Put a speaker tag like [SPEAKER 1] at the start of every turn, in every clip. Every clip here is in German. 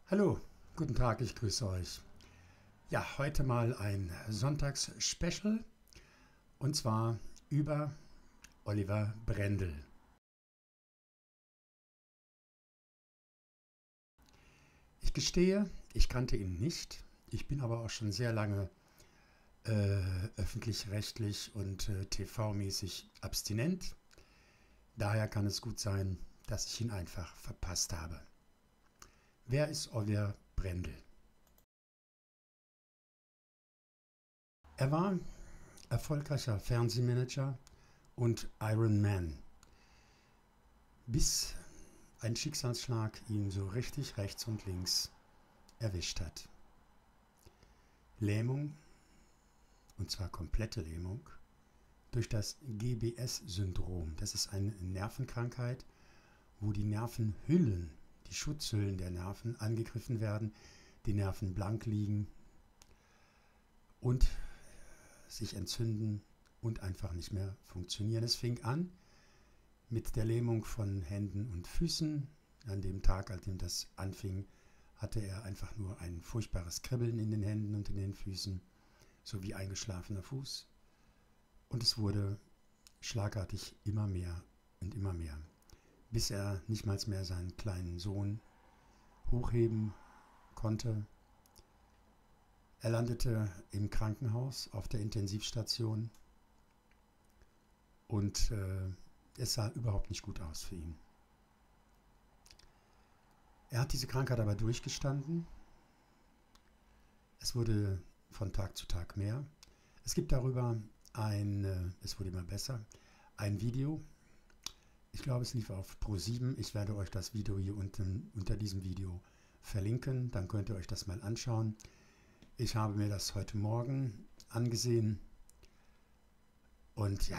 [SPEAKER 1] Hallo, guten Tag, ich grüße euch. Ja, heute mal ein Sonntags-Special und zwar über Oliver Brendel. Ich gestehe, ich kannte ihn nicht. Ich bin aber auch schon sehr lange öffentlich-rechtlich und TV-mäßig abstinent. Daher kann es gut sein, dass ich ihn einfach verpasst habe. Wer ist Oliver Brendel? Er war erfolgreicher Fernsehmanager und Iron Man, bis ein Schicksalsschlag ihn so richtig rechts und links erwischt hat. Lähmung, und zwar komplette Lähmung, durch das GBS-Syndrom. Das ist eine Nervenkrankheit, wo die Nervenhüllen, die Schutzhüllen der Nerven angegriffen werden, die Nerven blank liegen und sich entzünden und einfach nicht mehr funktionieren. Es fing an mit der Lähmung von Händen und Füßen. An dem Tag, an dem das anfing, hatte er einfach nur ein furchtbares Kribbeln in den Händen und in den Füßen, sowie eingeschlafener Fuß. Und es wurde schlagartig immer mehr und immer mehr, bis er nicht mal mehr seinen kleinen Sohn hochheben konnte. Er landete im Krankenhaus auf der Intensivstation und es sah überhaupt nicht gut aus für ihn. Er hat diese Krankheit aber durchgestanden. Es wurde von Tag zu Tag mehr. Es gibt darüber es wurde immer besser, ein Video. Ich glaube, es lief auf Pro7. Ich werde euch das Video hier unter diesem Video verlinken. Dann könnt ihr euch das mal anschauen. Ich habe mir das heute Morgen angesehen. Und ja,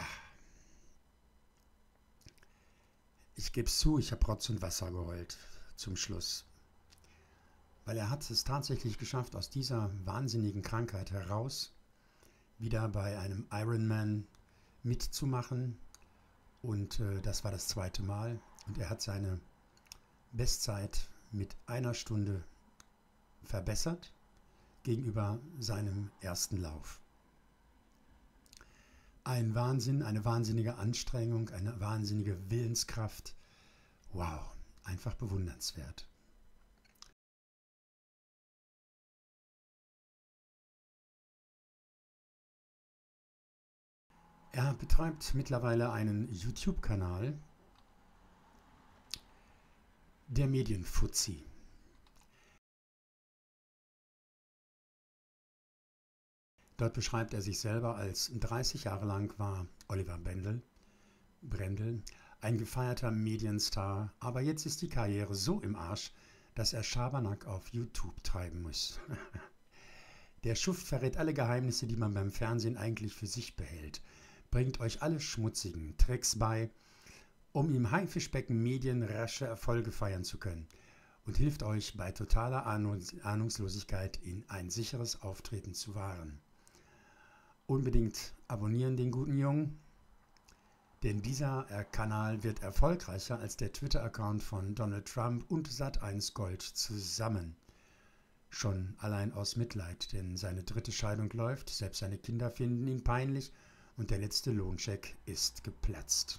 [SPEAKER 1] ich gebe es zu, ich habe Rotz und Wasser geheult zum Schluss. Weil er hat es tatsächlich geschafft, aus dieser wahnsinnigen Krankheit heraus wieder bei einem Ironman mitzumachen. Und das war das zweite Mal. Und er hat seine Bestzeit mit 1 Stunde verbessert gegenüber seinem ersten Lauf. Ein Wahnsinn, eine wahnsinnige Anstrengung, eine wahnsinnige Willenskraft. Wow, einfach bewundernswert. Er betreibt mittlerweile einen YouTube-Kanal, der Medienfuzzi. Dort beschreibt er sich selber als 30 Jahre lang war Oliver Brendel ein gefeierter Medienstar, aber jetzt ist die Karriere so im Arsch, dass er Schabernack auf YouTube treiben muss. Der Schuft verrät alle Geheimnisse, die man beim Fernsehen eigentlich für sich behält, bringt euch alle schmutzigen Tricks bei, um im Haifischbecken Medien rasche Erfolge feiern zu können und hilft euch bei totaler Ahnungslosigkeit in ein sicheres Auftreten zu wahren. Unbedingt abonnieren den guten Jungen, denn dieser Kanal wird erfolgreicher als der Twitter-Account von Donald Trump und Sat.1 Gold zusammen. Schon allein aus Mitleid, denn seine 3. Scheidung läuft, selbst seine Kinder finden ihn peinlich und der letzte Lohncheck ist geplatzt.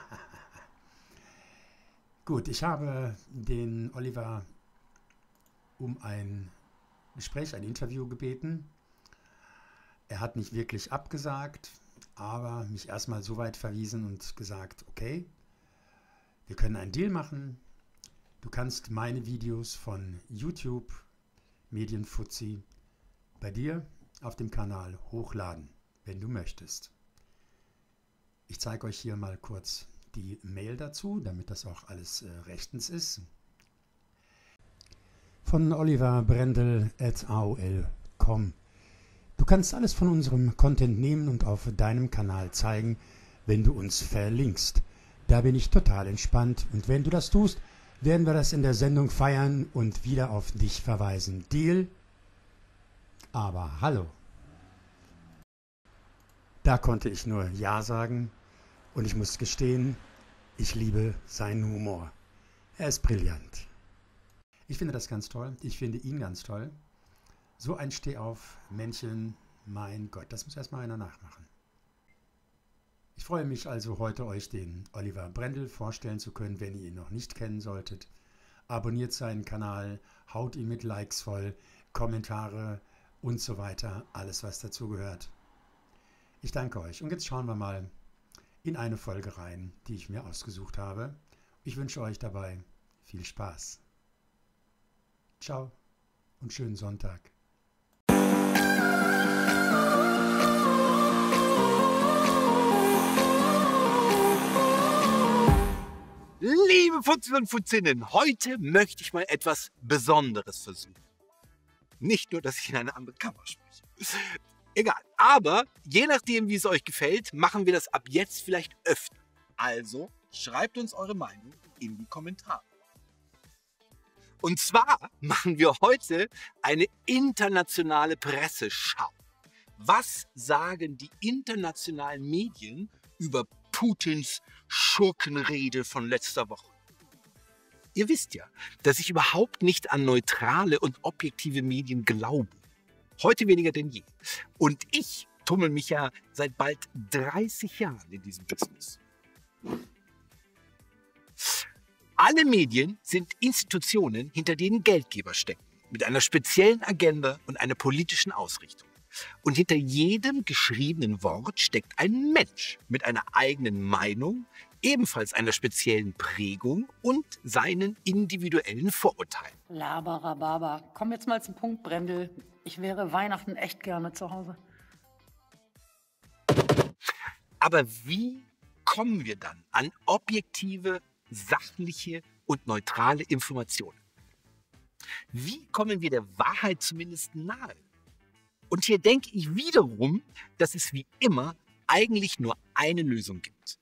[SPEAKER 1] Gut, ich habe den Oliver um ein Gespräch, ein Interview gebeten. Er hat nicht wirklich abgesagt, aber mich erstmal so weit verwiesen und gesagt, okay, wir können einen Deal machen. Du kannst meine Videos von YouTube Medienfuzzi bei dir auf dem Kanal hochladen, wenn du möchtest. Ich zeige euch hier mal kurz die Mail dazu, damit das auch alles rechtens ist. Von Oliver Brendel@aol.com. Du kannst alles von unserem Content nehmen und auf deinem Kanal zeigen, wenn du uns verlinkst. Da bin ich total entspannt und wenn du das tust, werden wir das in der Sendung feiern und wieder auf dich verweisen. Deal? Aber hallo. Da konnte ich nur Ja sagen und ich muss gestehen, ich liebe seinen Humor. Er ist brillant. Ich finde das ganz toll. Ich finde ihn ganz toll. So ein Stehauf-Männchen, mein Gott, das muss erstmal einer nachmachen. Ich freue mich also heute, euch den Oliver Brendel vorstellen zu können, wenn ihr ihn noch nicht kennen solltet. Abonniert seinen Kanal, haut ihn mit Likes voll, Kommentare und so weiter, alles was dazu gehört. Ich danke euch und jetzt schauen wir mal in eine Folge rein, die ich mir ausgesucht habe. Ich wünsche euch dabei viel Spaß. Ciao und schönen Sonntag.
[SPEAKER 2] Liebe Futzler und Futzinnen, heute möchte ich mal etwas Besonderes versuchen. Nicht nur, dass ich in eine andere Kammer spreche. Egal, aber je nachdem, wie es euch gefällt, machen wir das ab jetzt vielleicht öfter. Also schreibt uns eure Meinung in die Kommentare. Und zwar machen wir heute eine internationale Presseschau. Was sagen die internationalen Medien über Putins Schurkenrede von letzter Woche? Ihr wisst ja, dass ich überhaupt nicht an neutrale und objektive Medien glaube. Heute weniger denn je. Und ich tummel mich ja seit bald 30 Jahren in diesem Business. Alle Medien sind Institutionen, hinter denen Geldgeber stecken, mit einer speziellen Agenda und einer politischen Ausrichtung. Und hinter jedem geschriebenen Wort steckt ein Mensch mit einer eigenen Meinung, ebenfalls einer speziellen Prägung und seinen individuellen Vorurteilen.
[SPEAKER 3] Laberababa. Komm jetzt mal zum Punkt, Brendel. Ich wäre Weihnachten echt gerne zu Hause.
[SPEAKER 2] Aber wie kommen wir dann an objektive, sachliche und neutrale Informationen? Wie kommen wir der Wahrheit zumindest nahe? Und hier denke ich wiederum, dass es wie immer eigentlich nur eine Lösung gibt.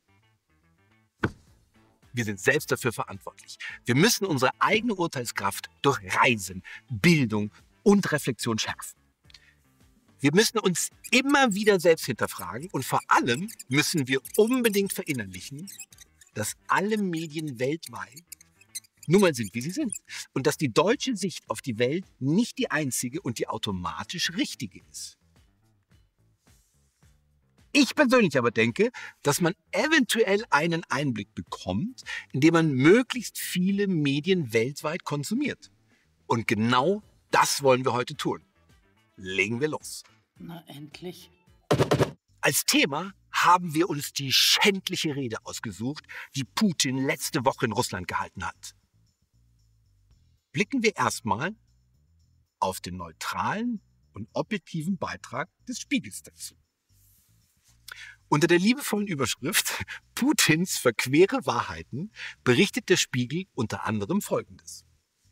[SPEAKER 2] Wir sind selbst dafür verantwortlich. Wir müssen unsere eigene Urteilskraft durch Reisen, Bildung und Reflexion schärfen. Wir müssen uns immer wieder selbst hinterfragen und vor allem müssen wir unbedingt verinnerlichen, dass alle Medien weltweit nun mal sind, wie sie sind. Und dass die deutsche Sicht auf die Welt nicht die einzige und die automatisch richtige ist. Ich persönlich aber denke, dass man eventuell einen Einblick bekommt, indem man möglichst viele Medien weltweit konsumiert. Und genau das wollen wir heute tun. Legen wir los.
[SPEAKER 3] Na endlich.
[SPEAKER 2] Als Thema haben wir uns die schändliche Rede ausgesucht, die Putin letzte Woche in Russland gehalten hat. Blicken wir erstmal auf den neutralen und objektiven Beitrag des Spiegels dazu. Unter der liebevollen Überschrift Putins verquere Wahrheiten berichtet der Spiegel unter anderem Folgendes.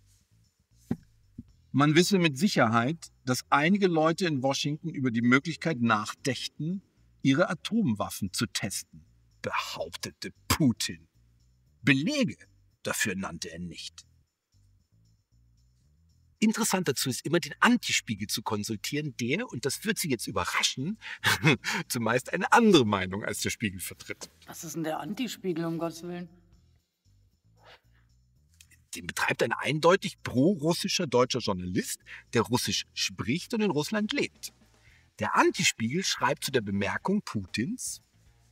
[SPEAKER 2] Man wisse mit Sicherheit, dass einige Leute in Washington über die Möglichkeit nachdächten, ihre Atomwaffen zu testen, behauptete Putin. Belege dafür nannte er nicht. Interessant dazu ist immer, den Antispiegel zu konsultieren, der, und das wird Sie jetzt überraschen, zumeist eine andere Meinung als der Spiegel vertritt.
[SPEAKER 3] Was ist denn der Antispiegel, um Gottes Willen?
[SPEAKER 2] Den betreibt ein eindeutig pro-russischer deutscher Journalist, der Russisch spricht und in Russland lebt. Der Antispiegel schreibt zu der Bemerkung Putins: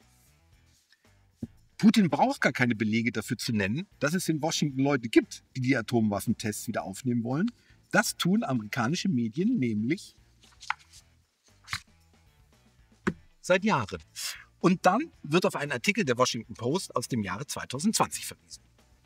[SPEAKER 2] Putin braucht gar keine Belege dafür zu nennen, dass es in Washington Leute gibt, die die Atomwaffentests wieder aufnehmen wollen. Das tun amerikanische Medien nämlich seit Jahren. Und dann wird auf einen Artikel der Washington Post aus dem Jahre 2020 verwiesen.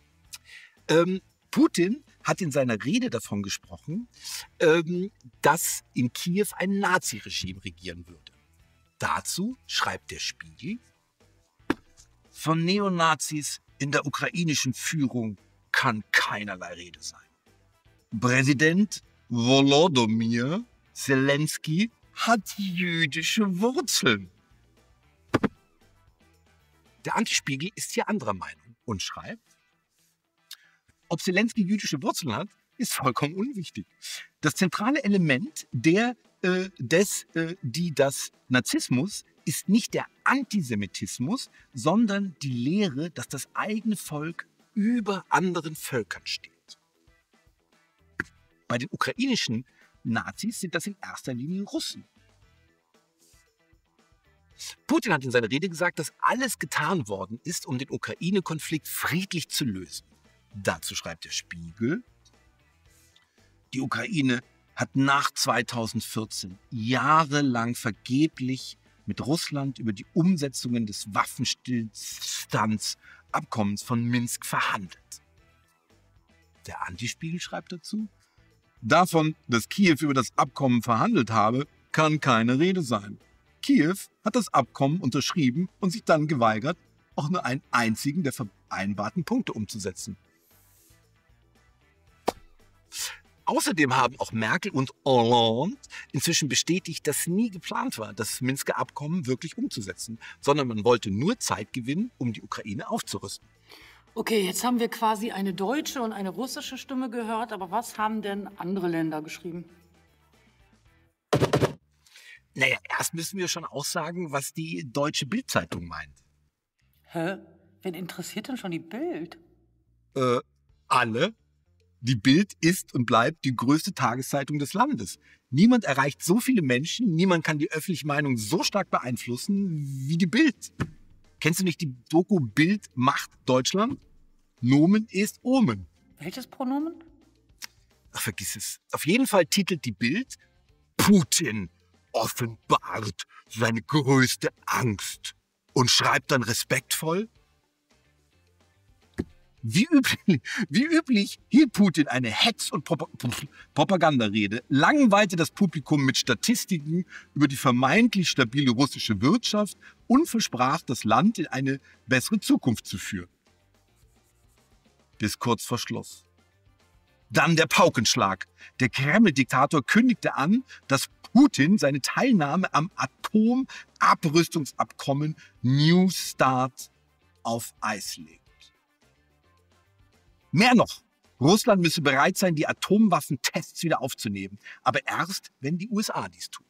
[SPEAKER 2] Putin hat in seiner Rede davon gesprochen, dass in Kiew ein Naziregime regieren würde. Dazu schreibt der Spiegel: Von Neonazis in der ukrainischen Führung kann keinerlei Rede sein. Präsident Volodymyr Zelensky hat jüdische Wurzeln. Der Antispiegel ist hier anderer Meinung und schreibt: Ob Zelensky jüdische Wurzeln hat, ist vollkommen unwichtig. Das zentrale Element des Narzissmus ist nicht der Antisemitismus, sondern die Lehre, dass das eigene Volk über anderen Völkern steht. Bei den ukrainischen Nazis sind das in erster Linie Russen. Putin hat in seiner Rede gesagt, dass alles getan worden ist, um den Ukraine-Konflikt friedlich zu lösen. Dazu schreibt der Spiegel: Die Ukraine hat nach 2014 jahrelang vergeblich mit Russland über die Umsetzungen des Waffenstillstandsabkommens von Minsk verhandelt. Der Antispiegel schreibt dazu: Davon, dass Kiew über das Abkommen verhandelt habe, kann keine Rede sein. Kiew hat das Abkommen unterschrieben und sich dann geweigert, auch nur einen einzigen der vereinbarten Punkte umzusetzen. Außerdem haben auch Merkel und Hollande inzwischen bestätigt, dass nie geplant war, das Minsker Abkommen wirklich umzusetzen, sondern man wollte nur Zeit gewinnen, um die Ukraine aufzurüsten.
[SPEAKER 3] Okay, jetzt haben wir quasi eine deutsche und eine russische Stimme gehört, aber was haben denn andere Länder geschrieben?
[SPEAKER 2] Naja, erst müssen wir schon aussagen, was die deutsche Bild-Zeitung meint.
[SPEAKER 3] Hä? Wen interessiert denn schon die Bild?
[SPEAKER 2] Alle. Die Bild ist und bleibt die größte Tageszeitung des Landes. Niemand erreicht so viele Menschen, niemand kann die öffentliche Meinung so stark beeinflussen wie die Bild. Kennst du nicht die Doku Bild macht Deutschland? Nomen est Omen.
[SPEAKER 3] Welches Pronomen?
[SPEAKER 2] Ach, vergiss es. Auf jeden Fall titelt die Bild: Putin offenbart seine größte Angst und schreibt dann respektvoll: Wie üblich hielt Putin eine Hetz- und Propagandarede, langweilte das Publikum mit Statistiken über die vermeintlich stabile russische Wirtschaft und versprach, das Land in eine bessere Zukunft zu führen. Bis kurz vor Schluss. Dann der Paukenschlag. Der Kreml-Diktator kündigte an, dass Putin seine Teilnahme am Atomabrüstungsabkommen New Start auf Eis legt. Mehr noch, Russland müsse bereit sein, die Atomwaffentests wieder aufzunehmen, aber erst, wenn die USA dies tun.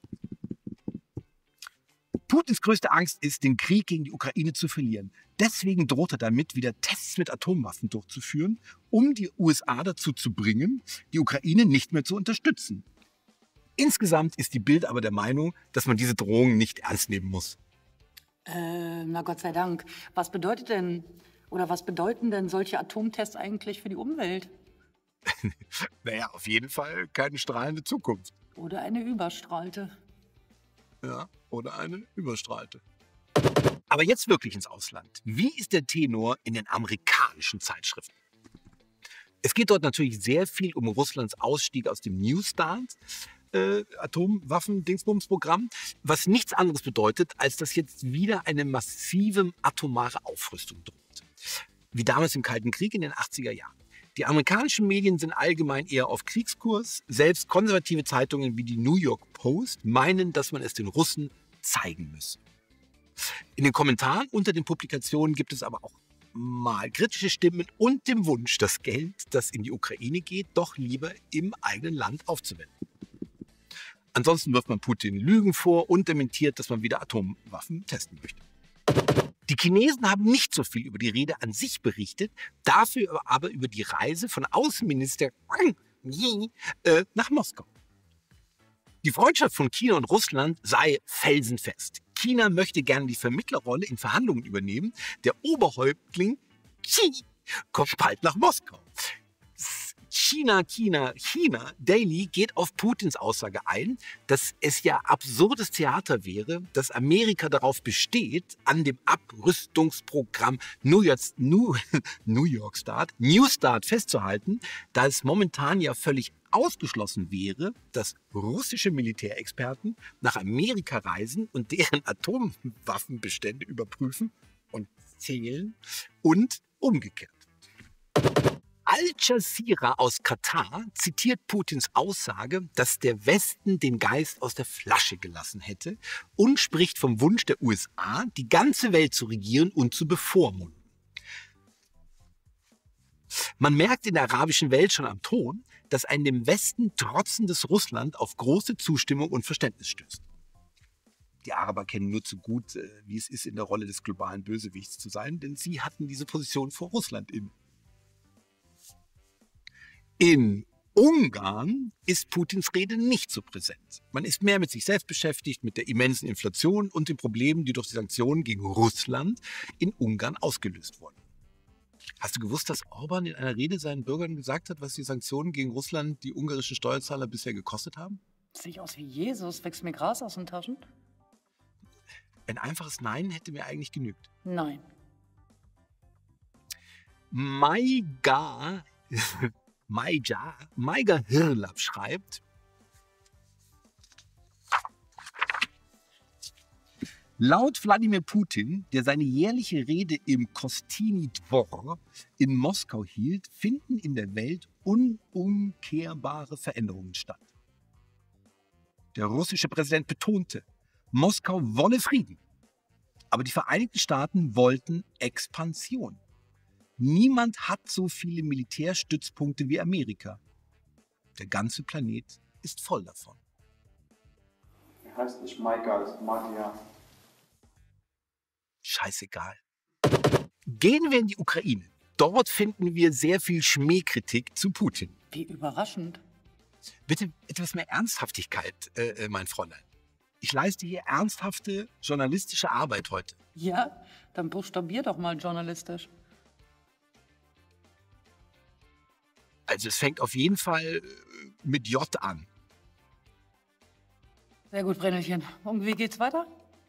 [SPEAKER 2] Putins größte Angst ist, den Krieg gegen die Ukraine zu verlieren. Deswegen droht er damit, wieder Tests mit Atomwaffen durchzuführen, um die USA dazu zu bringen, die Ukraine nicht mehr zu unterstützen. Insgesamt ist die Bild aber der Meinung, dass man diese Drohungen nicht ernst nehmen muss.
[SPEAKER 3] Na Gott sei Dank. Was bedeuten denn solche Atomtests eigentlich für die Umwelt?
[SPEAKER 2] Naja, auf jeden Fall keine strahlende Zukunft.
[SPEAKER 3] Oder eine überstrahlte?
[SPEAKER 2] Ja, oder eine überstrahlte. Aber jetzt wirklich ins Ausland. Wie ist der Tenor in den amerikanischen Zeitschriften? Es geht dort natürlich sehr viel um Russlands Ausstieg aus dem New Start, Atomwaffen-Dingsbums-Programm, was nichts anderes bedeutet, als dass jetzt wieder eine massive atomare Aufrüstung droht. Wie damals im Kalten Krieg in den 80er Jahren. Die amerikanischen Medien sind allgemein eher auf Kriegskurs. Selbst konservative Zeitungen wie die New York Post meinen, dass man es den Russen zeigen müsse. In den Kommentaren unter den Publikationen gibt es aber auch mal kritische Stimmen und den Wunsch, das Geld, das in die Ukraine geht, doch lieber im eigenen Land aufzuwenden. Ansonsten wirft man Putin Lügen vor und dementiert, dass man wieder Atomwaffen testen möchte. Die Chinesen haben nicht so viel über die Rede an sich berichtet, dafür aber über die Reise von Außenminister Wang Yi nach Moskau. Die Freundschaft von China und Russland sei felsenfest. China möchte gerne die Vermittlerrolle in Verhandlungen übernehmen. Der Oberhäuptling Xi kommt bald nach Moskau. China Daily geht auf Putins Aussage ein, dass es ja absurdes Theater wäre, dass Amerika darauf besteht, an dem Abrüstungsprogramm New Start festzuhalten, da es momentan ja völlig ausgeschlossen wäre, dass russische Militärexperten nach Amerika reisen und deren Atomwaffenbestände überprüfen und zählen und umgekehrt. Al Jazeera aus Katar zitiert Putins Aussage, dass der Westen den Geist aus der Flasche gelassen hätte und spricht vom Wunsch der USA, die ganze Welt zu regieren und zu bevormunden. Man merkt in der arabischen Welt schon am Ton, dass ein dem Westen trotzendes Russland auf große Zustimmung und Verständnis stößt. Die Araber kennen nur zu gut, wie es ist, in der Rolle des globalen Bösewichts zu sein, denn sie hatten diese Position vor Russland inne. In Ungarn ist Putins Rede nicht so präsent. Man ist mehr mit sich selbst beschäftigt, mit der immensen Inflation und den Problemen, die durch die Sanktionen gegen Russland in Ungarn ausgelöst wurden. Hast du gewusst, dass Orban in einer Rede seinen Bürgern gesagt hat, was die Sanktionen gegen Russland die ungarischen Steuerzahler bisher gekostet haben?
[SPEAKER 3] Sehe ich aus wie Jesus? Wächst mir Gras aus den Taschen?
[SPEAKER 2] Ein einfaches Nein hätte mir eigentlich genügt.
[SPEAKER 3] Nein.
[SPEAKER 2] Maiga Hirlab schreibt: Laut Wladimir Putin, der seine jährliche Rede im Kostiny Dwor in Moskau hielt, finden in der Welt unumkehrbare Veränderungen statt. Der russische Präsident betonte, Moskau wolle Frieden, aber die Vereinigten Staaten wollten Expansion. Niemand hat so viele Militärstützpunkte wie Amerika. Der ganze Planet ist voll davon.
[SPEAKER 4] Er heißt nicht Maika, es ist Matia.
[SPEAKER 2] Scheißegal. Gehen wir in die Ukraine. Dort finden wir sehr viel Schmähkritik zu Putin.
[SPEAKER 3] Wie überraschend.
[SPEAKER 2] Bitte etwas mehr Ernsthaftigkeit, mein Fräulein. Ich leiste hier ernsthafte journalistische Arbeit heute.
[SPEAKER 3] Ja, dann buchstabier doch mal journalistisch.
[SPEAKER 2] Also es fängt auf jeden Fall mit J an.
[SPEAKER 3] Sehr gut, Brennelchen. Und wie geht's weiter?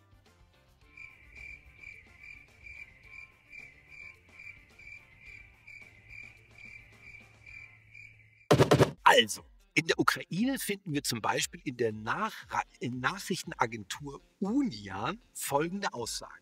[SPEAKER 2] Also, in der Ukraine finden wir zum Beispiel in der Nachrichtenagentur Unian folgende Aussagen.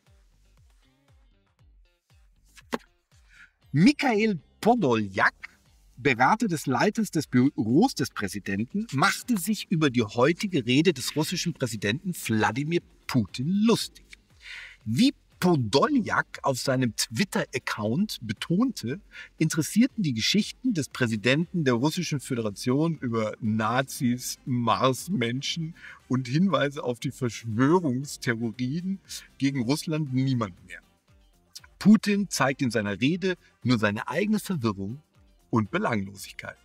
[SPEAKER 2] Mikhail Podoljak, Berater des Leiters des Büros des Präsidenten, machte sich über die heutige Rede des russischen Präsidenten Wladimir Putin lustig. Wie Podoljak auf seinem Twitter-Account betonte, interessierten die Geschichten des Präsidenten der Russischen Föderation über Nazis, Marsmenschen und Hinweise auf die Verschwörungstheorien gegen Russland niemanden mehr. Putin zeigt in seiner Rede nur seine eigene Verwirrung und Belanglosigkeit.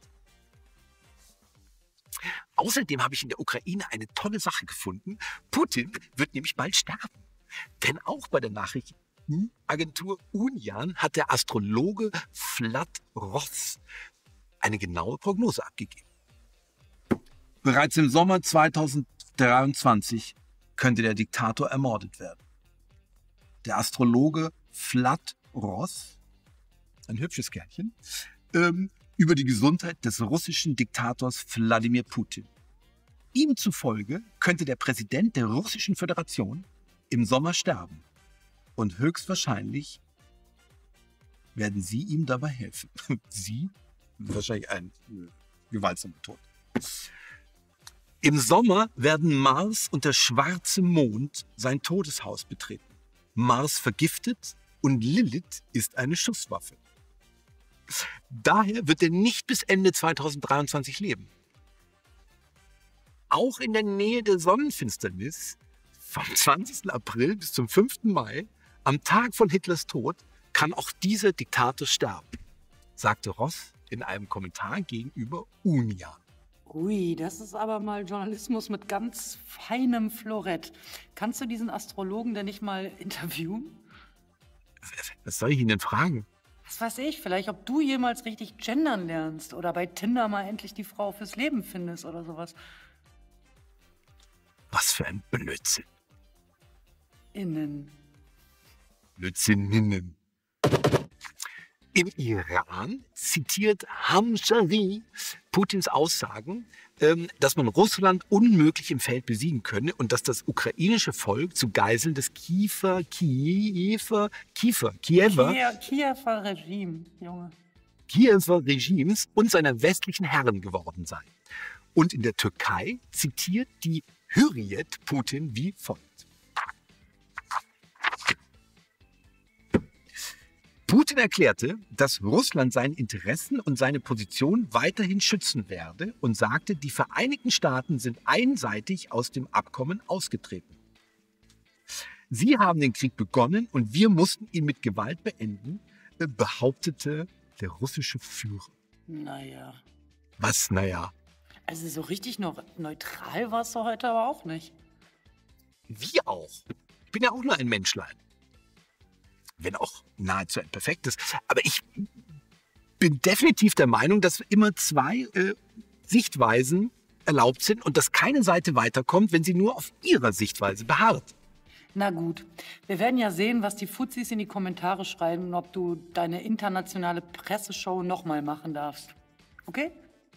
[SPEAKER 2] Außerdem habe ich in der Ukraine eine tolle Sache gefunden. Putin wird nämlich bald sterben. Denn auch bei der Nachrichtenagentur Unian hat der Astrologe Vlad Ross eine genaue Prognose abgegeben. Bereits im Sommer 2023 könnte der Diktator ermordet werden. Der Astrologe Vlad Ross, ein hübsches Kerlchen, über die Gesundheit des russischen Diktators Wladimir Putin. Ihm zufolge könnte der Präsident der Russischen Föderation im Sommer sterben. Und höchstwahrscheinlich werden Sie ihm dabei helfen. Sie? Wahrscheinlich ein gewaltsamer Tod. Im Sommer werden Mars und der schwarze Mond sein Todeshaus betreten. Mars vergiftet und Lilith ist eine Schusswaffe. Daher wird er nicht bis Ende 2023 leben. Auch in der Nähe der Sonnenfinsternis vom 20. April bis zum 5. Mai, am Tag von Hitlers Tod, kann auch dieser Diktator sterben, sagte Ross in einem Kommentar gegenüber Unian.
[SPEAKER 3] Ui, das ist aber mal Journalismus mit ganz feinem Florett. Kannst du diesen Astrologen denn nicht mal interviewen?
[SPEAKER 2] Was soll ich ihn denn fragen?
[SPEAKER 3] Was weiß ich, vielleicht ob du jemals richtig gendern lernst oder bei Tinder mal endlich die Frau fürs Leben findest oder sowas.
[SPEAKER 2] Was für ein Blödsinn.
[SPEAKER 3] Innen.
[SPEAKER 2] Blödsinninnen. Im Iran zitiert Hamshari Putins Aussagen, dass man Russland unmöglich im Feld besiegen könne und dass das ukrainische Volk zu Geiseln des Kiewer
[SPEAKER 3] Regime, Junge.
[SPEAKER 2] Kiewer Regimes und seiner westlichen Herren geworden sei. Und in der Türkei zitiert die Hürriyet Putin wie folgt. Putin erklärte, dass Russland seine Interessen und seine Position weiterhin schützen werde und sagte, die Vereinigten Staaten sind einseitig aus dem Abkommen ausgetreten. Sie haben den Krieg begonnen und wir mussten ihn mit Gewalt beenden, behauptete der russische Führer.
[SPEAKER 3] Naja.
[SPEAKER 2] Was, naja?
[SPEAKER 3] Also so richtig noch neutral warst du heute aber auch nicht.
[SPEAKER 2] Wie auch? Ich bin ja auch nur ein Menschlein. Wenn auch nahezu ein perfektes. Aber ich bin definitiv der Meinung, dass immer zwei Sichtweisen erlaubt sind und dass keine Seite weiterkommt, wenn sie nur auf ihrer Sichtweise beharrt.
[SPEAKER 3] Na gut, wir werden ja sehen, was die Fuzis in die Kommentare schreiben und ob du deine internationale Presseshow nochmal machen darfst. Okay?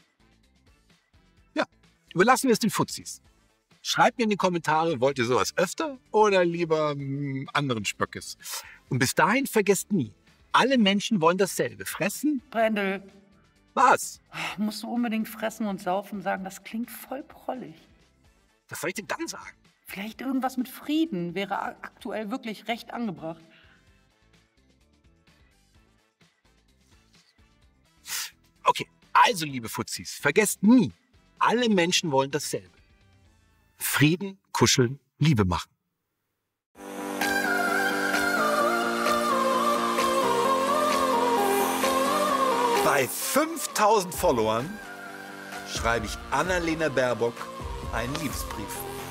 [SPEAKER 2] Ja, überlassen wir es den Fuzis. Schreibt mir in die Kommentare, wollt ihr sowas öfter oder lieber anderen Spöckes? Und bis dahin vergesst nie, alle Menschen wollen dasselbe. Fressen?
[SPEAKER 3] Brendel,
[SPEAKER 2] Was?
[SPEAKER 3] musst du unbedingt fressen und saufen sagen, das klingt voll prollig.
[SPEAKER 2] Was soll ich denn dann sagen?
[SPEAKER 3] Vielleicht irgendwas mit Frieden wäre aktuell wirklich recht angebracht.
[SPEAKER 2] Okay, also liebe Fuzis, vergesst nie, alle Menschen wollen dasselbe. Frieden, kuscheln, Liebe machen.
[SPEAKER 5] Bei 5000 Followern schreibe ich Annalena Baerbock einen Liebesbrief.